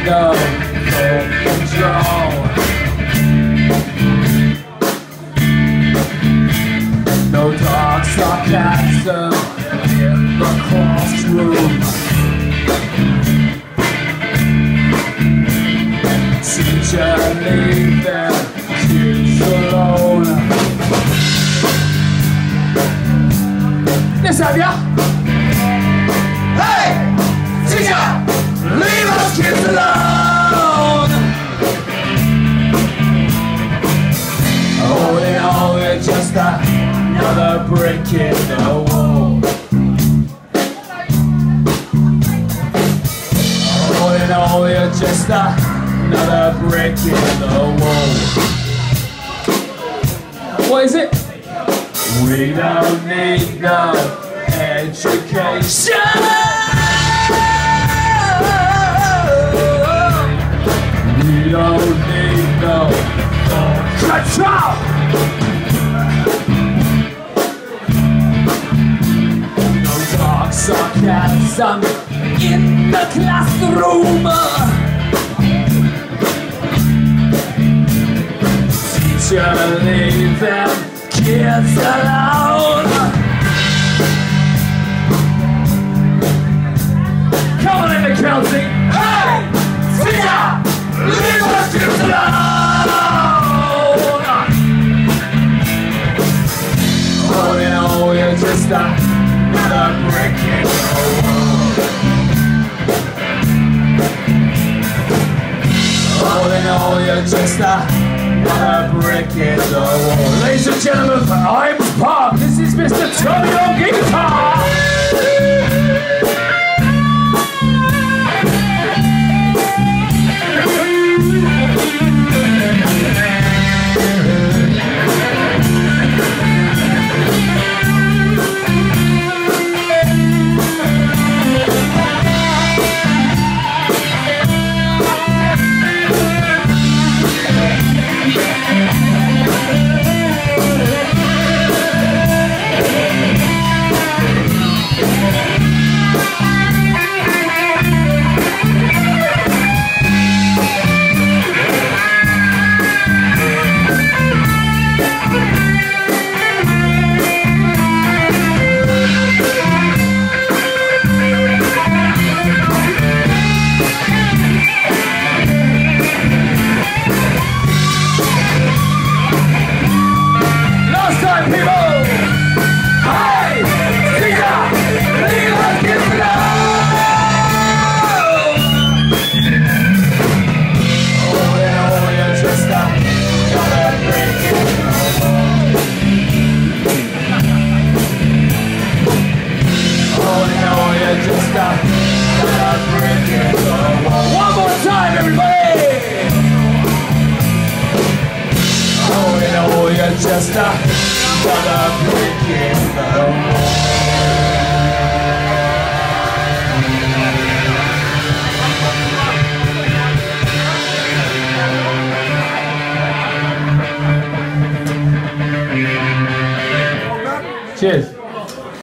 no control. No dark sarcasm in the classroom. Teacher, leave them kids alone. Yes, have ya? Hey! Teacher! Leave us kids alone! All in all, we're just another brick in the wall. All in all, we're just another brick in the wall. What is it? We don't need no education. We don't need no control. No dark sarcasm in the classroom. Teacher, leave them kids alone. Come on in the counting. Hey! Teacher! Leave us kids alone! All in all, we're just another brick in the wall. All in all, you're just another brick in the wall. Ladies and gentlemen, for Highams Park, this is Mr. Tony on guitar. One more time, everybody! Oh, you know, you're just another brick in the wall. Cheers.